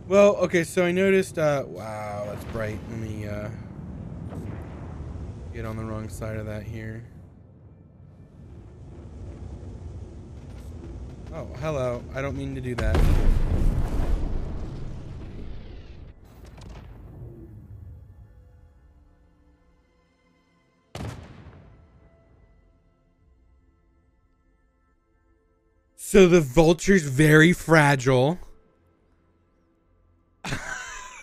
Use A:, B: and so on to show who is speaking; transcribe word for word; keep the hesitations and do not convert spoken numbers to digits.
A: Well, okay, so I noticed, uh, wow, that's bright. Let me, uh, get on the wrong side of that here. Oh, hello. I don't mean to do that. So the Vulture's very fragile.